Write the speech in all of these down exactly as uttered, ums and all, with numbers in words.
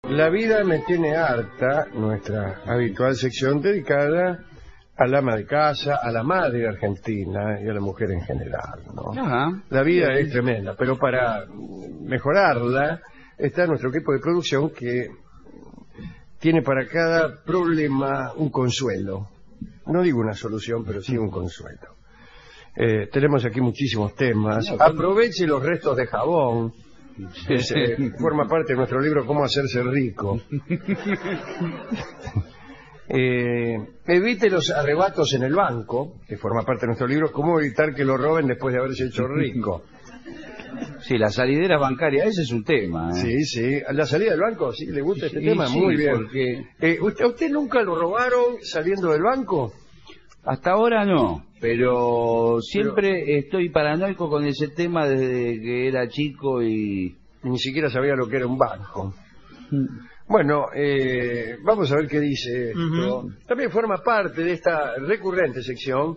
La vida me tiene harta, nuestra habitual sección dedicada al ama de casa, a la madre argentina y a la mujer en general, ¿no? Ajá. La vida es tremenda, pero para mejorarla está nuestro equipo de producción que tiene para cada problema un consuelo. No digo una solución, pero sí un consuelo. Eh, tenemos aquí muchísimos temas. Aproveche los restos de jabón. Que se, forma parte de nuestro libro Cómo hacerse rico. eh, evite los arrebatos en el banco, que forma parte de nuestro libro Cómo evitar que lo roben después de haberse hecho rico. Sí, la salidera bancaria, ese es un tema, ¿eh? Sí, sí. ¿La salida del banco? ¿Sí le gusta este Sí, tema? sí, Muy bien. porque- Eh, ¿usted, ¿A usted nunca lo robaron saliendo del banco? Hasta ahora no, pero siempre estoy paranoico con ese tema desde que era chico y... Ni siquiera sabía lo que era un banco. Bueno, eh, vamos a ver qué dice esto. Ujú. También forma parte de esta recurrente sección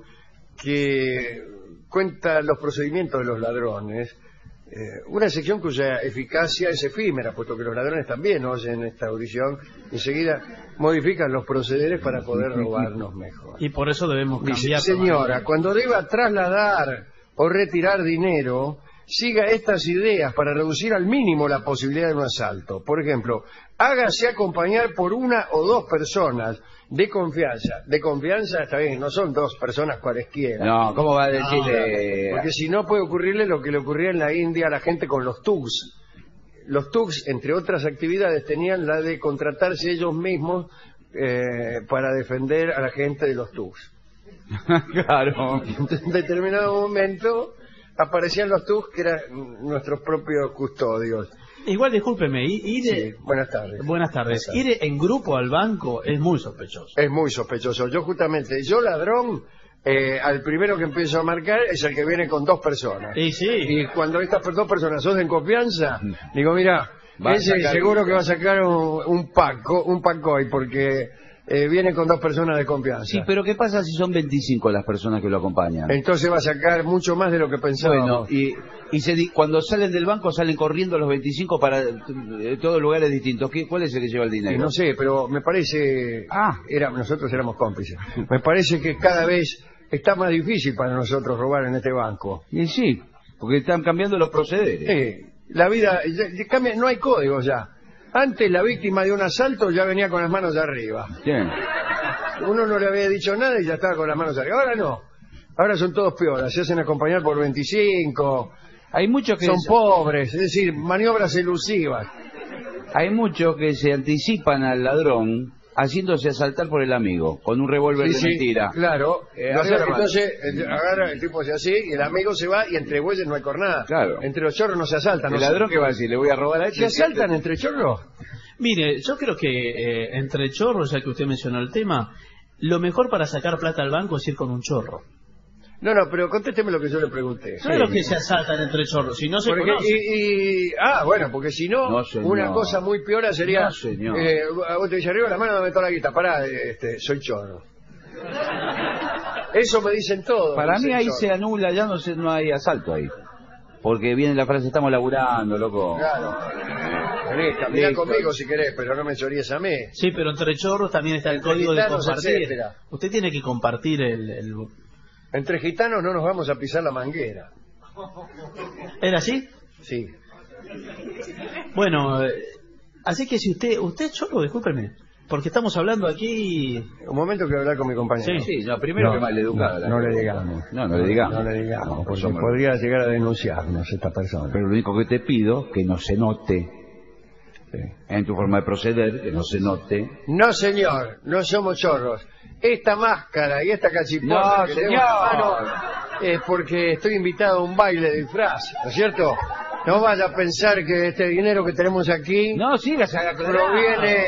que cuenta los procedimientos de los ladrones. Eh, una sección cuya eficacia es efímera, puesto que los ladrones también oyen esta audición, enseguida modifican los procederes para poder robarnos mejor. Y por eso debemos Dice, cambiar. señora, cuando deba trasladar o retirar dinero, siga estas ideas para reducir al mínimo la posibilidad de un asalto. Por ejemplo, hágase acompañar por una o dos personas de confianza. De confianza está bien, no son dos personas cualesquiera. No, ¿cómo va a decir? No, eh, Porque si no puede ocurrirle lo que le ocurría en la India a la gente con los thugs. Los thugs, entre otras actividades, tenían la de contratarse ellos mismos eh, para defender a la gente de los thugs. Claro. En determinado momento aparecían los thugs que eran nuestros propios custodios. Igual, discúlpeme, ir, ir- Sí, buenas tardes. buenas tardes. Buenas Ir en grupo al banco es muy sospechoso. Es muy sospechoso. Yo justamente, yo ladrón, eh, al primero que empiezo a marcar es el que viene con dos personas. Y sí, Y cuando estas dos personas son en confianza, digo, mira, Va a ese sacar- seguro que va a sacar un, un paco, un pacoy, porque eh, viene con dos personas de confianza. Sí, pero ¿qué pasa si son veinticinco las personas que lo acompañan? Entonces va a sacar mucho más de lo que Bueno, pensábamos. y, y se di- cuando salen del banco salen corriendo los veinticinco para eh, todos lugares distintos. ¿Qué, ¿Cuál es el que lleva el Y dinero? no sé, pero me parece... Ah. era, nosotros éramos cómplices. Me parece que cada vez está más difícil para nosotros robar en este banco. Y sí, porque están cambiando los procederes. Sí, la vida... ya- ya cambia, no hay códigos ya. Antes la víctima de un asalto ya venía con las manos arriba. Bien. Uno no le había dicho nada y ya estaba con las manos arriba. Ahora no. Ahora son todos piolas. Se hacen acompañar por veinticinco. Hay muchos que Son se- pobres. Es decir, maniobras elusivas. hay muchos que se anticipan al ladrón haciéndose asaltar por el amigo con un revólver Sí, de sí, mentira. claro. Eh, Entonces, agarra- entonces, eh, agarra el tipo hace así y el amigo se va y entre bueyes no hay cornada. Claro. Entre los chorros no se asaltan. El no se- ladrón que va a decir, le voy a robar a ¿Se este. asaltan entre chorros? mire, yo creo que eh, entre chorros, ya que usted mencionó el tema, lo mejor para sacar plata al banco es ir con un chorro. No, no, pero contésteme lo que yo le pregunté. No es lo que se asaltan entre chorros, si no se Porque, conoce. y, y- ah, bueno, porque si no, No, señor. una cosa muy peor sería... No, señor. Eh, a vos te dice arriba la mano, dame toda la guita. Pará, este, soy chorro. Eso me dicen todos. Para dicen mí ahí chorro. se anula, ya no, se, no hay asalto ahí. Porque viene la frase, estamos laburando, loco. Claro. Vení, camina Listo. conmigo si querés, pero no me choríes a mí. Sí, pero entre chorros también está el Entre código de gitanos, compartir. etcétera. Usted tiene que compartir el, el... Entre gitanos no nos vamos a pisar la manguera. ¿Era así? Sí. Bueno, eh, así que si usted... ¿Usted es chorro? Discúlpeme. Porque estamos hablando aquí... Un momento que voy a hablar con mi compañero. Sí, Sí, no, primero No, que maleducada. no, no le digamos. No, no le digamos. No le digamos, porque Somos- podría llegar a denunciarnos esta persona. Pero lo único que te pido, que no se note Sí. en tu forma de proceder, que no se note. No, señor, no somos chorros. Esta máscara y esta cachiporra No, que señor. tengo en la mano es porque estoy invitado a un baile de disfraz, ¿no es cierto? No vaya a pensar que este dinero que tenemos aquí No, sigas a proviene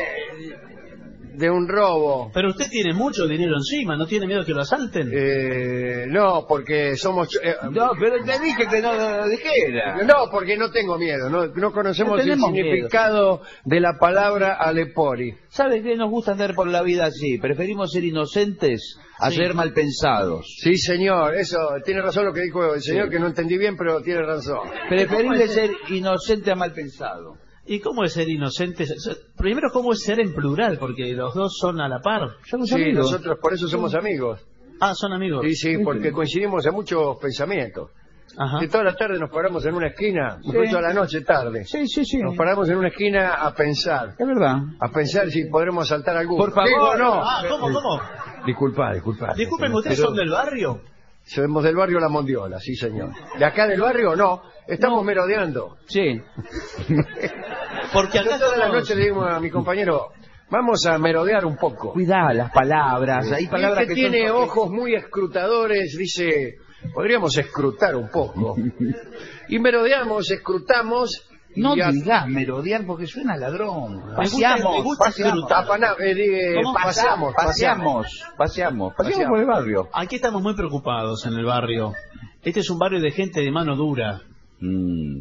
de un robo. Pero usted tiene mucho dinero encima, ¿no tiene miedo que lo asalten? Eh, no, porque somos... ch- eh, No, pero te dije que no lo dijera. no, porque no tengo miedo, no, no conocemos No el tenemos significado de la palabra alepori. ¿Sabes qué? Nos gusta andar por la vida así. Preferimos ser inocentes a Sí. ser mal pensados. Sí, señor, eso, tiene razón lo que dijo el señor, Sí. que no entendí bien, pero tiene razón. Preferible ser inocente a mal pensado. ¿Y cómo es ser inocente? Primero, ¿cómo es ser en plural? Porque los dos son a la par. Somos sí, amigos. Nosotros por eso somos amigos. Ah, son amigos. Sí, sí, porque coincidimos en muchos pensamientos. Ajá. Que toda la tarde nos paramos en una esquina, sí. Toda la noche tarde. Sí, sí, sí. Nos paramos en una esquina a pensar. Es verdad. A pensar si podremos saltar alguno. Por favor. Digo, no. Ah, ¿cómo, cómo? Disculpa, disculpa. Disculpen, ¿ustedes Pero... son del barrio? Somos del barrio La Mondiola, sí, señor. ¿De acá del barrio? No. Estamos no. merodeando. Sí. Porque acá toda estamos... la noche le digo a mi compañero, vamos a merodear un poco. Cuidado las palabras. Hay palabras este que tiene son... ojos muy escrutadores, dice, podríamos escrutar un poco. Y merodeamos, escrutamos. No a... digas merodear porque suena ladrón. Paseamos, paseamos. Apana, eh, eh, paseamos, paseamos, paseamos, paseamos, paseamos por el barrio. Aquí estamos muy preocupados en el barrio. Este es un barrio de gente de mano dura. Mm.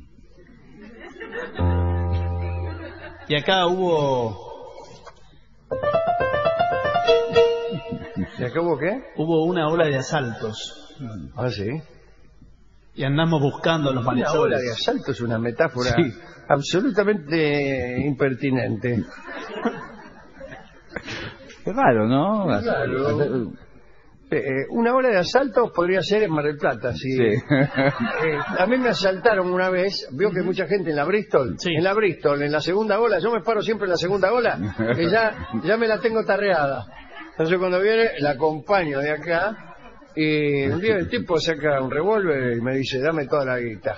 Y acá hubo... ¿Y acá hubo qué? Hubo una ola de asaltos. Ah, sí. Y andamos buscando a los malhechores. Una ola de asalto es una metáfora sí. absolutamente impertinente. Qué raro, ¿no? Claro. Eh, una ola de asaltos podría ser en Mar del Plata. Si, sí. eh, a mí me asaltaron una vez, veo que mucha gente en la Bristol, sí. en la Bristol, en la segunda ola, yo me paro siempre en la segunda ola, que ya, ya me la tengo tarreada. Entonces cuando viene, la acompaño de acá, y un día el tipo saca un revólver y me dice, dame toda la guita.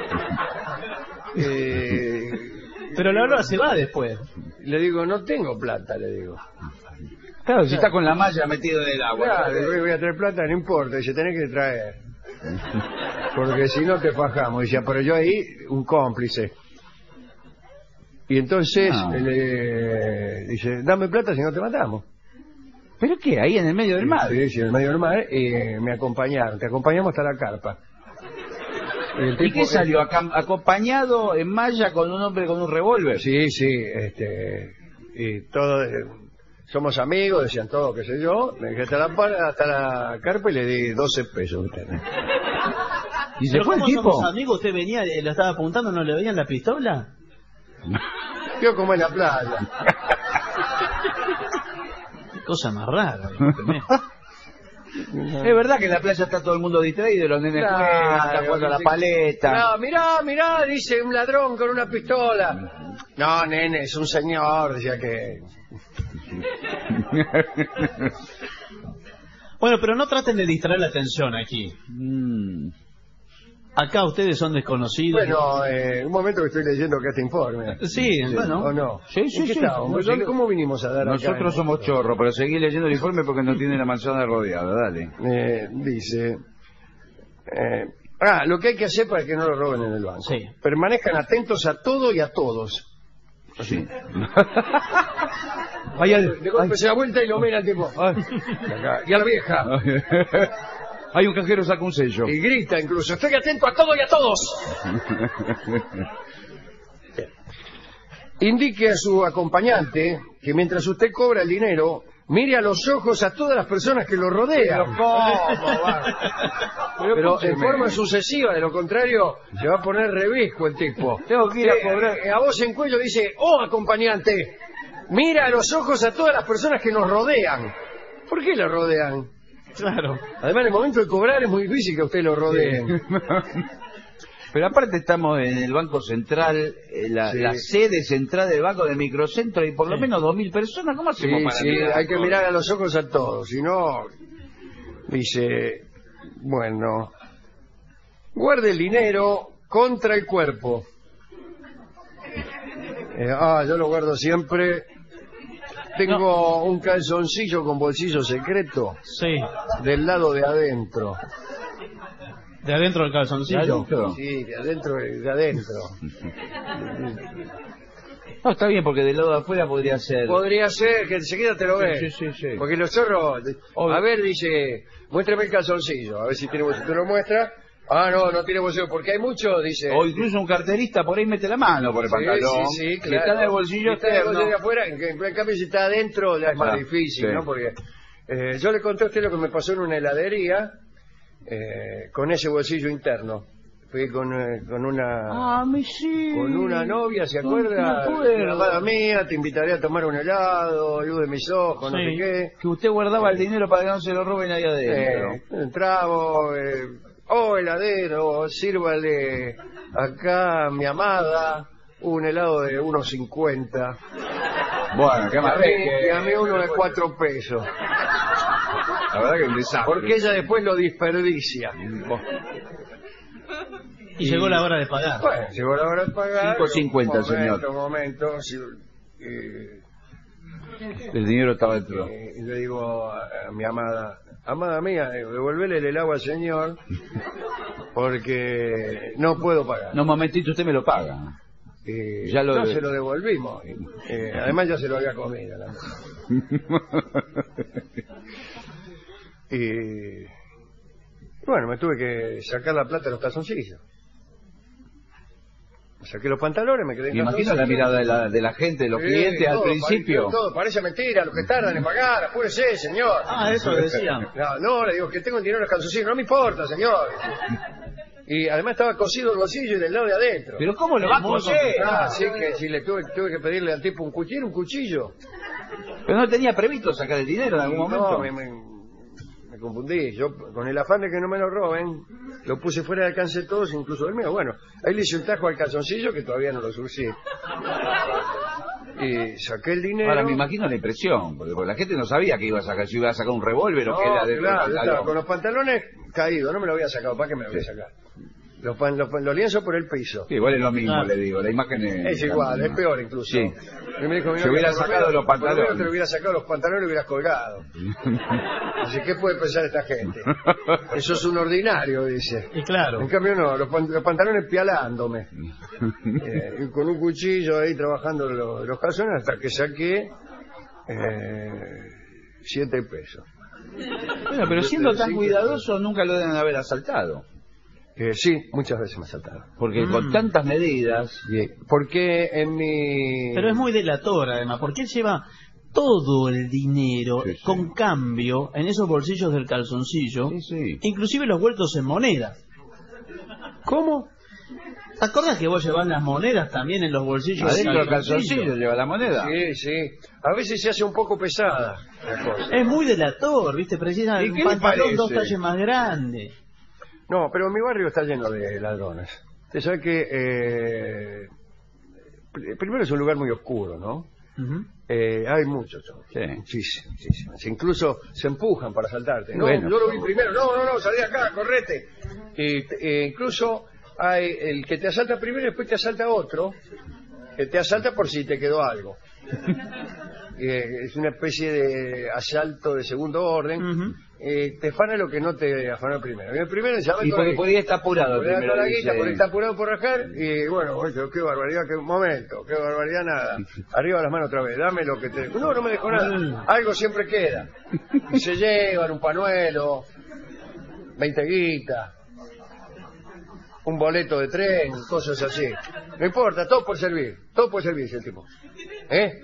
Eh, Pero la ola se va después. Le digo, no tengo plata, le digo. Claro, si está con la malla metido en el agua. Claro, ¿no? Voy a traer plata, no importa, dice, tenés que traer. Porque si no te fajamos. Dice, pero yo ahí, un cómplice. Y entonces, no. le dice, dame plata si no te matamos. ¿Pero qué? Ahí en el medio del mar. Sí, sí, en el medio del mar, y me acompañaron, te acompañamos hasta la carpa. ¿Y, el tipo, ¿Y qué salió? Eh, ¿Acompañado en malla con un hombre con un revólver? Sí, sí, este, y todo... Eh, somos amigos, decían todo, qué sé yo. Me dije hasta la, hasta la carpa y le di doce pesos. ¿Y se fue el tipo? ¿Somos amigos? ¿Usted venía, lo estaba apuntando, no le veían la pistola? Yo como en la playa. Qué cosa más rara. Es verdad que en la playa está todo el mundo distraído, los nenes claro, juegan, están jugando a la paleta. No, mirá, mirá, dice un ladrón con una pistola. No, nene, es un señor, decía que... Bueno, pero no traten de distraer la atención aquí. Mm. Acá ustedes son desconocidos. Bueno, eh, un momento que estoy leyendo acá este informe. Sí, sí, bueno. ¿O no? Sí, sí, sí. ¿Cómo, ¿Cómo vinimos a dar acá? Nosotros somos chorros, pero seguí leyendo el informe porque no tiene la manzana rodeada, dale. Eh, dice... Eh, ah, lo que hay que hacer para que no lo roben en el banco. Sí. Permanezcan atentos a todo y a todos. Sí. Vaya, de, de golpe se da vuelta y lo mira el tipo. Ay. Y a la vieja. Hay un cajero, saca un sello. Y grita incluso, estoy atento a todo y a todos. Indique a su acompañante que mientras usted cobra el dinero, mire a los ojos a todas las personas que lo rodean. Pero, ¿cómo? Pero, Pero en forma sucesiva, de lo contrario, se va a poner revisco el tipo. Tengo que ir a cobrar. Eh, a voz en cuello dice, oh acompañante, mira a los ojos a todas las personas que nos rodean. ¿Por qué lo rodean? Claro. Además, en el momento de cobrar es muy difícil que a usted lo rodeen. Pero aparte estamos en el Banco Central, la, sí. la sede central del Banco del Microcentro, y por lo sí. menos dos mil personas. ¿Cómo hacemos sí, para sí, mirar? Hay que mirar a los ojos a todos, si no, dice, bueno, guarde el dinero contra el cuerpo. Eh, ah, yo lo guardo siempre. Tengo no. un calzoncillo con bolsillo secreto. Sí. Del lado de adentro. ¿De adentro del calzoncillo? ¿De adentro? Sí, de adentro, de adentro. No, está bien, porque del lado de afuera podría ser... Podría ser, que enseguida te lo ves. Sí, sí, sí. Porque los chorros... A ver, dice, muéstrame el calzoncillo. A ver si tiene bolsillo. Te lo muestra. Ah, no, no tiene bolsillo, porque hay mucho, dice... O incluso un carterista por ahí mete la mano por el sí, pantalón. Sí, sí, claro. Si está en el bolsillo está externo. en el bolsillo de afuera, en, en cambio si está adentro ya es más ah, difícil, sí. ¿no? Porque eh, yo le conté a usted lo que me pasó en una heladería eh, con ese bolsillo interno. fui con, eh, con una Ah, mi sí. con una novia, ¿se No, acuerda? no acuerdo. Una amada mía, te invitaré a tomar un helado, luz de mis ojos, no Sí. sé qué. Que usted guardaba el dinero para que no se lo roben ahí adentro. Eh, entramos, eh, oh heladero, sírvale acá mi amada un helado de uno cincuenta. Bueno, qué más Y a mí uno de cuatro pesos. La verdad que es un desastre. Porque ella después lo desperdicia. Y llegó la hora de pagar. Bueno, llegó la hora de pagar. cinco cincuenta, Un momento, señor. Un momento, si, eh, El dinero estaba dentro. eh, y le digo a, a mi amada, amada mía, eh, devolvele el helado al señor, porque no puedo pagar. No, un momentito, usted me lo paga. Eh, Ya lo- no, se lo devolvimos. Eh, además ya se lo había comido. la- Y bueno, me tuve que sacar la plata de los calzoncillos. Me saqué los pantalones, me quedé en Me imagino la calzoncillos. mirada de la, de la gente, de los Sí, clientes al todo, principio. Parece, todo, parece mentira, lo que tardan en pagar, apúrese, señor. Ah, eso decían. No, no, le digo que tengo el dinero en los calzoncillos, no me importa, señor. Y además estaba cosido el bolsillo y del lado de adentro. Pero ¿cómo lo va a Muy coser? Ah, sí, que si le tuve, tuve que pedirle al tipo un cuchillo, un cuchillo. Pero no tenía previsto sacar el dinero en algún momento. No, me, me, me confundí. Yo, con el afán de que no me lo roben, lo puse fuera de alcance de todos, incluso del mío. Bueno, ahí le hice un tajo al calzoncillo que todavía no lo surcí. Y saqué el dinero. Ahora me imagino la impresión, porque, porque la gente no sabía que iba a sacar, si iba a sacar un revólver o No, que era dentro claro, del yo estaba pantalón. con los pantalones caídos, no me lo había sacado, ¿para qué me lo voy a sacar? Los, pan- los, los lienzos por el piso. Sí, igual es lo mismo, Ah. le digo, la imagen es... Es igual, es peor incluso. Sí. Y me dijo, mi Se novia, hubiera por lo sacado menos- los por lo menos pantalones. te lo hubiera sacado los pantalones y lo hubieras colgado. Dice, ¿qué puede pensar esta gente? Eso es un ordinario, dice. Y claro. En cambio no, los, pan- los pantalones pialándome. Eh, y con un cuchillo ahí trabajando los, los calzones hasta que saqué eh, siete pesos. Bueno, pero siendo tan Cinco cuidadoso nunca lo deben haber asaltado. Eh, sí, muchas veces me asaltaron. Porque Mm. con tantas medidas... Porque en mi... Pero es muy delator, además, porque él lleva todo el dinero Sí, sí. con cambio en esos bolsillos del calzoncillo, Sí, sí. inclusive los vueltos en moneda. ¿Cómo? ¿Te acuerdas que vos llevás las monedas también en los bolsillos Adentro del calzoncillo? calzoncillo lleva la moneda. Sí, sí. A veces se hace un poco pesada la cosa. Es muy delator, ¿viste? Precisa ¿Y un qué le pantalón dos parece? talles más grande. No, pero mi barrio está lleno de ladrones. Usted sabe que... Eh, pr- primero es un lugar muy oscuro, ¿no? Ujú. Eh, hay muchos, Sí. muchísimos, muchísimos. Incluso se empujan para asaltarte. No, Bueno. yo lo vi primero. No, no, no, salí acá, correte. Y, eh, incluso hay el que te asalta primero y después te asalta otro, que te asalta por si te quedó algo. Eh, es una especie de asalto de segundo orden. Ujú. Eh, te afana lo que no te afanó primero. Y el primero se llama Y porque podía estar apurado Porque primero, la dice. guita, porque está apurado por rajar y bueno, bueno, qué barbaridad, qué momento, qué barbaridad nada. Arriba las manos otra vez, dame lo que te... No, no me dejó nada, algo siempre queda. Y se llevan un panuelo, veinte guitas, un boleto de tren, cosas así. No importa, todo por servir, todo por servir, dice el tipo. ¿Eh?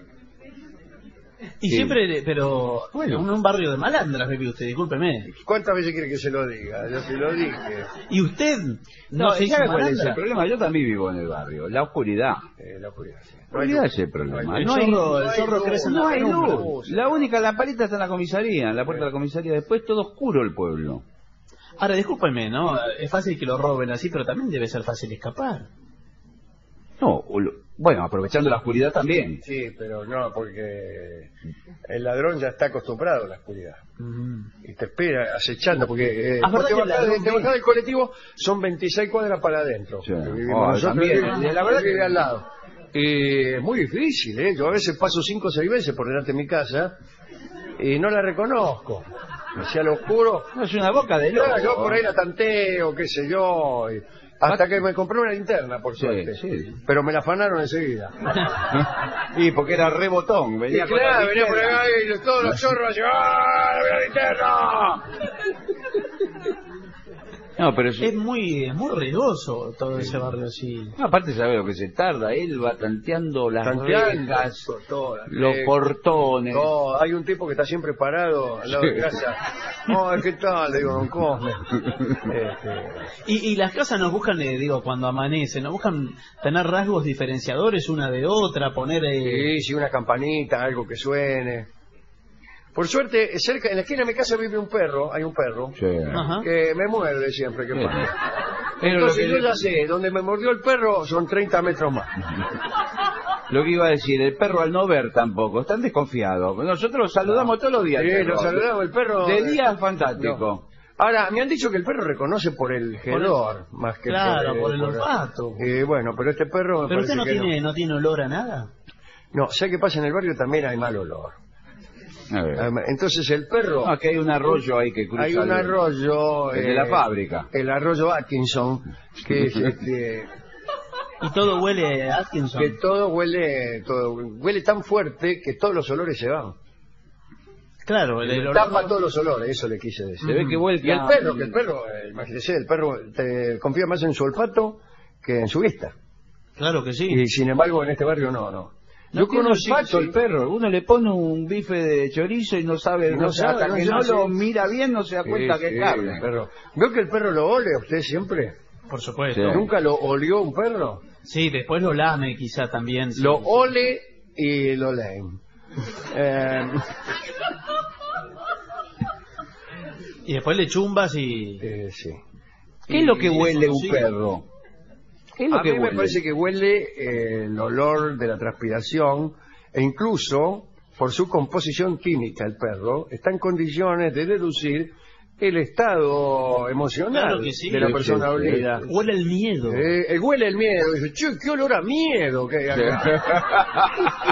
Y Sí. siempre, pero Bueno. en un barrio de malandras vive usted, discúlpeme. ¿Cuántas veces quiere que se lo diga? Yo se lo dije. ¿Y usted no, No, se ¿y hizo sabe cuál es malandra? el problema? Yo también vivo en el barrio. La oscuridad. Eh, la oscuridad, sí. La oscuridad es el problema. El No hay, zorro, el no hay zorro luz, crece en no la hay penumbra. luz. La única lamparita está en la comisaría, en la puerta de la comisaría. Después todo oscuro el pueblo. Ahora, discúlpeme, ¿no? Es fácil que lo roben así, pero también debe ser fácil escapar. No, o lo- bueno, aprovechando la oscuridad también. Sí, pero no, porque el ladrón ya está acostumbrado a la oscuridad. Y te espera acechando, porque eh, Ah, vos ¿verdad te que el bajás, ladrón te ve? bajás del colectivo, son veintiséis cuadras para adentro. Sí. Que vivimos Ah, nosotros, también, y la verdad que vive al lado. Y es muy difícil, ¿eh? Yo a veces paso cinco o seis veces por delante de mi casa y no la reconozco. Hacia lo oscuro, No es una boca de loco. claro, yo por ahí la tanteo, qué sé yo, y- hasta que me compré una linterna, por Sí, suerte. sí. Pero me la afanaron enseguida. Y porque era rebotón. Venía Y con claro, la venía por linterna. acá y todos los zorros así, ¡ah, la linterna! No, pero si... Es muy, es muy riesgoso todo ese barrio así. No, aparte sabe lo que se tarda, él va tanteando las Tanteando, rejas, todas, los eh, portones. No, hay un tipo que está siempre parado al lado Sí. de casa. No, ¿qué tal? Le digo, don Cosme. Este, Y, y las casas nos buscan, eh, digo, cuando amanece, nos buscan tener rasgos diferenciadores una de otra, poner... Eh... sí, sí, una campanita, algo que suene. Por suerte, cerca, en la esquina de mi casa vive un perro, hay un perro, Sí. Ajá. que me muerde siempre que Sí. pasa. Pero lo Entonces que, yo ya sé, donde me mordió el perro son treinta metros más. lo que iba a decir, el perro al no ver tampoco, están desconfiados. Nosotros lo saludamos todos los días. Sí, el perro. lo saludamos, el perro... De día es fantástico. No. Ahora, me han dicho que el perro reconoce por el hedor, más que Claro, por por el por olfato. Eh, bueno, pero este perro me Pero usted parece no que tiene, no tiene olor a nada. No, no, sé que pasa en el barrio también hay mal olor. A ver. Entonces el perro... No, aquí hay un arroyo ahí que cruza. Hay un el- arroyo... el de la fábrica. El arroyo Atkinson, que es este... Y todo huele a Atkinson. que todo huele... Todo, huele tan fuerte que todos los olores se van. Claro, el, el olor... Tapa todos los olores, eso le quise decir. Se ve que vuelca. Y el perro, que el perro, eh, imagínese, el perro te confía más en su olfato que en su vista. Claro que sí. Y sin embargo en este barrio no, no. No Yo tiene conozco olfato el perro. Uno le pone un bife de chorizo y no sabe, Y no no sabe, hasta no que sabe, no lo sí. mira bien no se da cuenta Sí, que sí, es carne. el perro. ¿Veo que el perro lo ole a usted siempre? Por supuesto. Sí. ¿Nunca lo olió un perro? Sí, después lo lame quizá también. sí. Lo ole y lo leen. Eh, Y después le chumbas y... eh, sí. ¿Qué es lo que Y- huele un sí. perro? ¿Qué es lo A que mí huele? me parece que huele eh, el olor de la transpiración e incluso por su composición química el perro está en condiciones de deducir el estado emocional Claro que sí. de la Sí, persona sí, sí. olida. Huele el miedo. Eh, eh, huele el miedo, dice, che, qué olor a miedo que hay acá.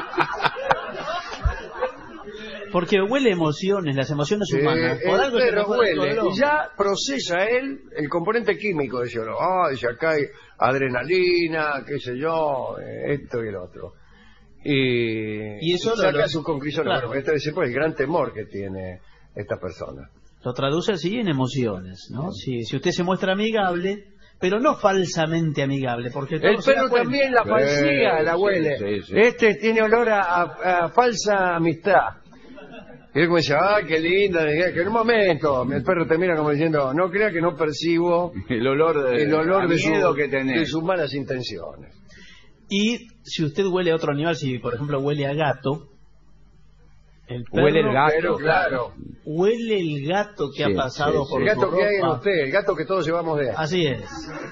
Porque huele emociones, las emociones Eh, humanas. Por el algo se perro recuerda el huele olor. y ya procesa él el componente químico de ese olor. Ah, dice acá hay adrenalina, qué sé yo, eh, esto y el otro. Y, Y eso saca lo- lo- sus conclusiones. claro. Bueno, este debe ser por el gran temor que tiene esta persona. Lo traduce así en emociones, ¿no? Si, si usted se muestra amigable, pero no falsamente amigable, porque todo El se da perro cuenta. también la falsía, Sí, la sí, huele. sí, sí. Este tiene olor a, a- a falsa amistad. Y él como dice, ah, qué linda, que en un momento el perro te mira como diciendo, no crea que no percibo El olor de, el olor a de, miedo su- que tenés. de sus malas intenciones. Y si usted huele a otro animal, si por ejemplo huele a gato, el perro Huele el gato. Pero claro, huele el gato que Sí, ha pasado sí, por el su gato que hay en ropa. usted, el gato que todos llevamos de Así es.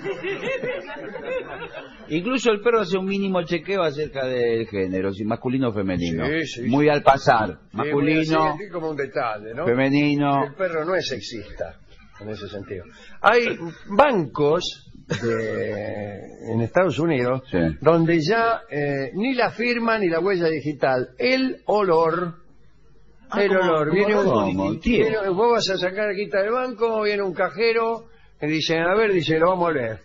Incluso el perro hace un mínimo chequeo acerca del género, si masculino o femenino. Sí, sí, Muy al pasar. Sí, muy Masculino, así, así como un detalle, ¿no? femenino. El perro no es sexista en ese sentido. Hay bancos de- en Estados Unidos Sí. donde ya eh, ni la firma ni la huella digital, el olor, Ah, el como- olor, como viene un, como viene- tío. vos vas a sacar guita del banco, viene un cajero y dice, a ver, dice, lo vamos a leer.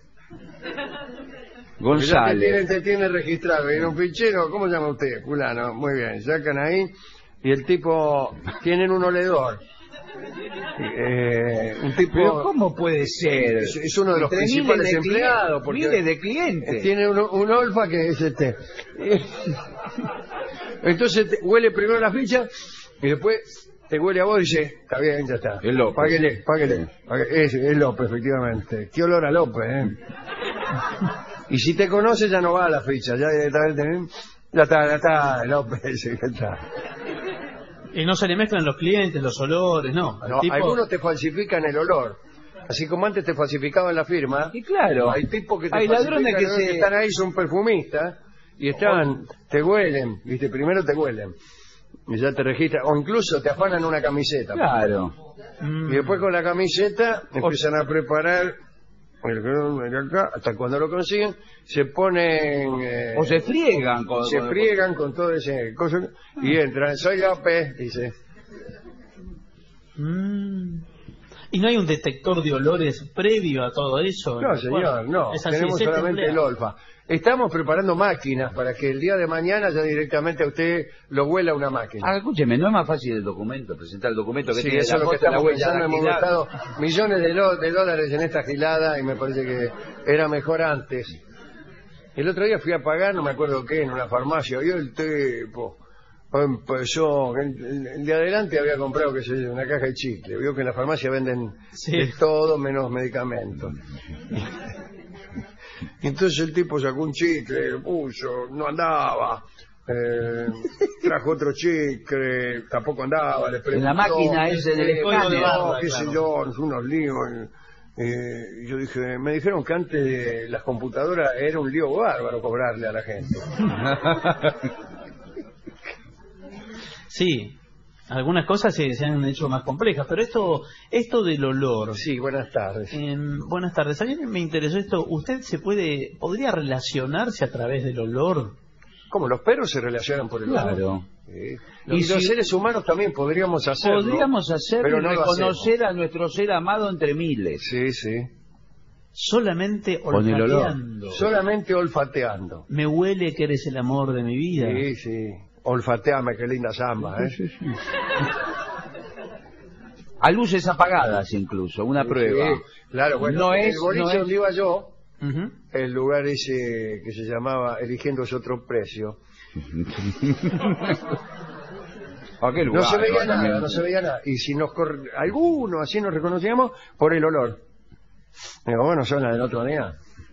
Ya te tiene, González. te tiene registrado, viene un fichero, ¿cómo se llama usted? Fulano, muy bien, sacan ahí y el tipo, tienen un oledor. Eh, un tipo... Pero ¿cómo puede ser? Es, es uno de los Entre principales miles de empleados clientes, porque miles de clientes. tiene un, un olfa que es este. Entonces te- huele primero la ficha y después te huele a vos y dice, está bien, ya está. Es López. Páguele, páguele. Páguele. Es, es López, efectivamente. Qué olor a López, ¿eh? Y si te conoce ya no va a la ficha, ya directamente, ¿eh? Ya está, ya está, López, ya está. Y no se le mezclan los clientes, los olores, no. Al No, tipo- algunos te falsifican el olor. Así como antes te falsificaban la firma, Y claro, hay tipos que te hay ladrones que falsifican, se... están ahí, son perfumistas, y están, te huelen, viste, primero te huelen, y ya te registran, o incluso te afanan una camiseta. Claro. Mm. Y después con la camiseta empiezan a preparar, el que- el acá, hasta cuando lo consiguen, se ponen... eh, O se friegan con... se con- friegan con todo ese cosa, y entran, soy López, dice... Mm. ¿Y no hay un detector de olores previo a todo eso? No, señor, no. Es así, Tenemos es este solamente el empleado. olfa. Estamos preparando máquinas para que el día de mañana ya directamente a usted lo huela una máquina. Ah, escúcheme, ¿no es más fácil el documento, presentar el documento que Sí, tiene eso la es lo que foto, la estamos huella pensando. Hemos dactilar? gastado millones de, lo- de dólares en esta gilada y me parece que era mejor antes. El otro día fui a pagar, no me acuerdo qué, en una farmacia, y el tipo empezó, el, el- el de adelante había comprado, qué sé yo, una caja de chicle. Vio que en la farmacia venden Sí. de todo menos medicamentos. Y entonces el tipo sacó un chicle, lo puso, no andaba. Eh, trajo otro chicle, tampoco andaba. Le preguntó, En la máquina ese del eh, escáner. no, qué sé Claro. yo, unos líos. Eh, yo dije, me dijeron que antes de las computadoras era un lío bárbaro cobrarle a la gente. Sí, algunas cosas se, se han hecho más complejas, pero esto esto del olor... Sí, buenas tardes. Eh, buenas tardes. A mí me interesó esto. ¿Usted se puede, podría relacionarse a través del olor? ¿Cómo? Los perros se relacionan por el olor. Claro. Sí. Y Y, si- los seres humanos también podríamos hacerlo. Podríamos hacer pero y no lo reconocer a nuestro ser amado entre miles. Sí, sí. Solamente Con el olor. olfateando. Solamente olfateando. Me huele que eres el amor de mi vida. Sí, sí. Olfateame, qué linda samba, ¿eh? A luces apagadas incluso, una prueba. Sí, claro, bueno, No el es- boliche no es- donde iba yo, Ujú. el lugar ese que se llamaba Eligiéndose Otro Precio, Aquel no lugar, se veía ¿no? nada, no se veía nada. Y si nos cor... algunos así nos reconocíamos por el olor. Digo, bueno, son las del otro día.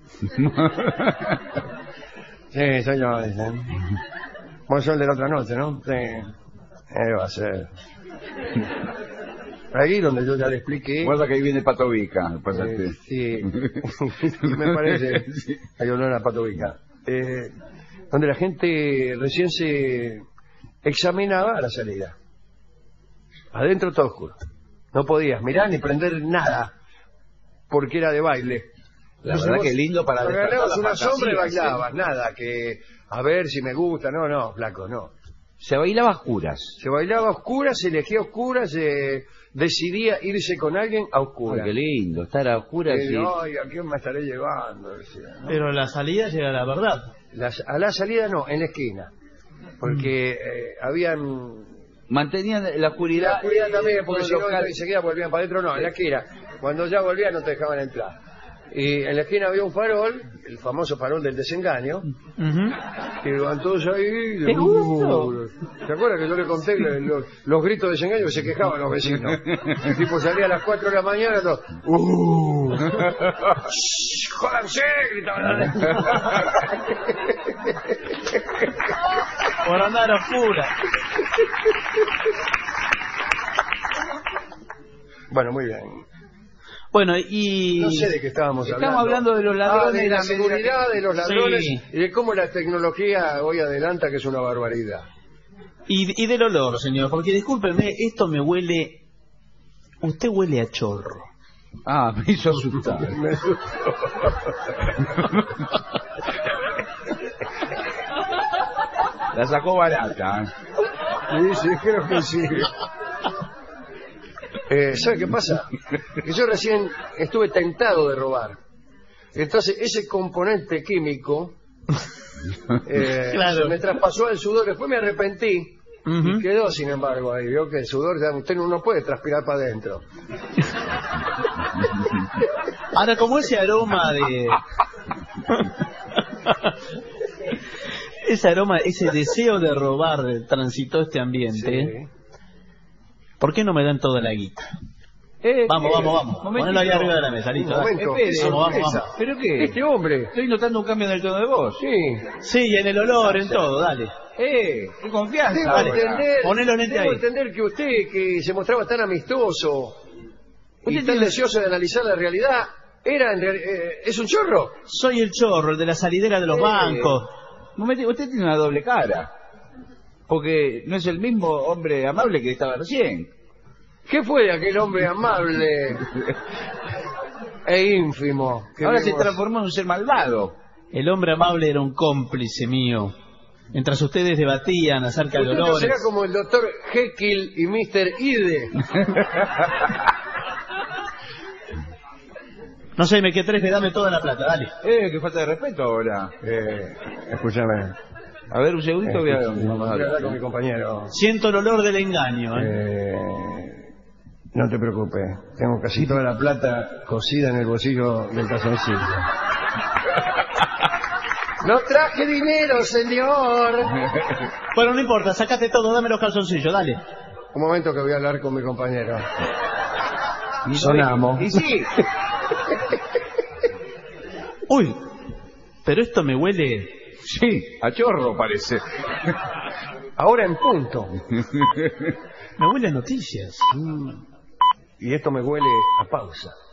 Sí, soy yo, dicen. Vos sos el de la otra noche, ¿no? Sí. Eh, va a ser. Ahí donde yo ya le expliqué. Guarda que ahí viene Patovica. Eh, sí, me parece. Sí. Hay olor a patovica. Eh, donde la gente recién se examinaba a la salida. Adentro todo oscuro. No podías mirar ni prender nada, porque era de baile. La Entonces verdad vos que lindo para despertar agarrabas la una fantasía, sombra y bailabas, ¿sí? nada, que a ver si me gusta, no, no, flaco, no. Se bailaba a oscuras. Se bailaba a oscuras, se elegía a oscuras, se decidía irse con alguien a Ay, oscuras. qué lindo, estar a oscuras Eh, y... Ay, ¿a quién me estaré llevando? Decía, ¿no? Pero la salida llega a la verdad. Las- a la salida no, en la esquina. Porque eh, habían... Mantenían la La oscuridad... oscuridad también, porque todo si no local. enseguida volvían para adentro, no, en la esquina. Cuando ya volvían no te dejaban entrar. Y en la esquina había un farol, el famoso farol del desengaño, Ujú. que iban todos ahí. ¿Te gustó? ¿Te acuerdas que yo le conté los, los- los gritos de desengaño que se quejaban los vecinos? El tipo salía a las cuatro de la mañana, todo, ¡uh! ¡Shh! ¡Jódanse! Gritaban. Por andar a oscura. Bueno, muy bien. Bueno, y... No sé de qué estábamos hablando. Estamos hablando de los ladrones, Ah, de la la seguridad de los ladrones Sí. y de cómo la tecnología hoy adelanta, que es una barbaridad. Y, y del olor, señor, porque discúlpeme, esto me huele... Usted huele a chorro. Ah, me hizo asustar. Me asustó. La sacó barata. Sí, sí, creo que sí. Eh, ¿Sabe qué pasa? Que yo recién estuve tentado de robar. Entonces, ese componente químico eh, Claro. se me traspasó el sudor. Después me arrepentí Ujú. y quedó, sin embargo, ahí. Vio que el sudor, ya usted no puede transpirar para adentro. Ahora, como ese aroma de... ese aroma, ese deseo de robar transitó este ambiente, ¿por qué no me dan toda la guita? Eh, Vamos, eh, vamos, vamos. momentito. Ponelo ahí arriba de la mesa, listo. Un momento, dale. qué Vamos, vamos, sorpresa. vamos. ¿Pero qué? Este hombre, Estoy notando un cambio en el tono de voz. sí. Sí, y en el olor, en todo, dale. Eh, qué confianza. Debo Dale. ahora. entender, Ponelo nete debo ahí. entender que usted, que se mostraba tan amistoso y Usted tan tiene- deseoso de analizar la realidad, era en real- eh, es un chorro. Soy el chorro, el de la salidera de los Eh, bancos. Momentito, usted tiene una doble cara. Porque no es el mismo hombre amable que estaba recién. ¿Qué fue de aquel hombre amable e ínfimo? que Ahora se vimos? transformó en un ser malvado. El hombre amable era un cómplice mío. Mientras ustedes debatían acerca de Usted no olores... será como el doctor Jekyll y mister Hyde. No sé, me quedé tres, que dame toda la plata, dale. Eh, qué falta de respeto ahora. Eh, escúchame. A ver, un segundito, voy a, Escúchame, vamos a voy a hablar hablar. con mi compañero. Siento el olor del engaño, ¿eh? Eh, no te preocupes. Tengo casi toda la plata cosida en el bolsillo del calzoncillo. ¡No traje dinero, señor! Bueno, no importa, sacate todo, dame los calzoncillos, dale. Un momento que voy a hablar con mi compañero. Sonamos. Y sí. Uy, pero esto me huele... Sí, a chorro parece. Ahora en punto. Me huele a noticias. Y esto me huele a pausa.